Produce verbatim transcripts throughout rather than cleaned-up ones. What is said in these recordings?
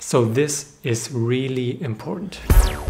So this is really important.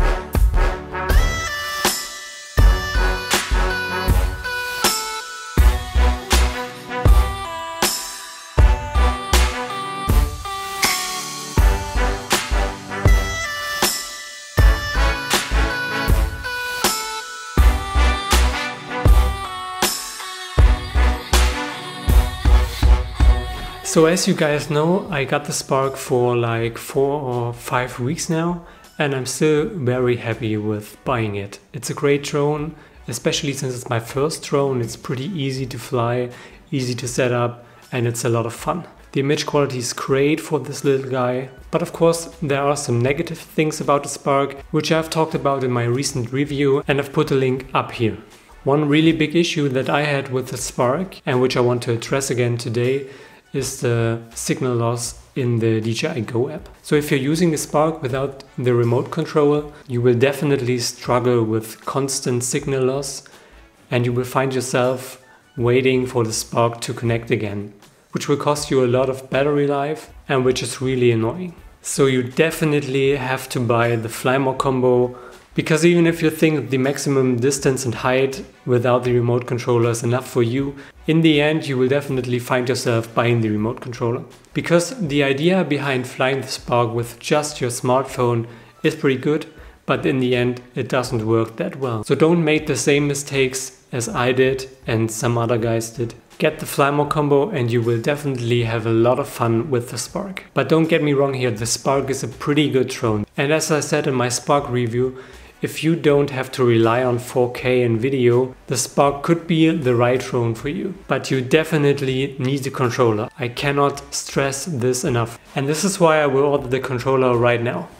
So as you guys know, I got the Spark for like four or five weeks now, and I'm still very happy with buying it. It's a great drone, especially since it's my first drone. It's pretty easy to fly, easy to set up, and it's a lot of fun. The image quality is great for this little guy, but of course there are some negative things about the Spark, which I've talked about in my recent review, and I've put a link up here. One really big issue that I had with the Spark, and which I want to address again today, is the signal loss in the D J I Go app. So if you're using the Spark without the remote control, you will definitely struggle with constant signal loss, and you will find yourself waiting for the Spark to connect again, which will cost you a lot of battery life and which is really annoying. So you definitely have to buy the Flymore combo, because even if you think the maximum distance and height without the remote controller is enough for you, in the end you will definitely find yourself buying the remote controller. Because the idea behind flying the Spark with just your smartphone is pretty good, but in the end it doesn't work that well. So don't make the same mistakes as I did and some other guys did. Get the Flymore combo and you will definitely have a lot of fun with the Spark. But don't get me wrong here, the Spark is a pretty good drone. And as I said in my Spark review, if you don't have to rely on four K and video, the Spark could be the right drone for you. But you definitely need a controller. I cannot stress this enough. And this is why I will order the controller right now.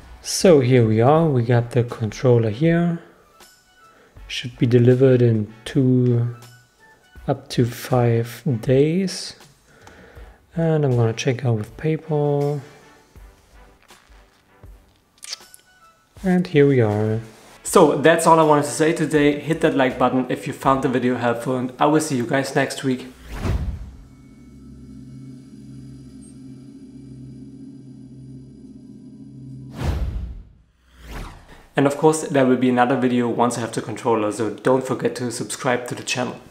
So here we are, we got the controller here. Should be delivered in two, up to five days. And I'm gonna check out with PayPal. And here we are. So that's all I wanted to say today. Hit that like button if you found the video helpful, and I will see you guys next week. And of course there will be another video once I have the controller, so don't forget to subscribe to the channel.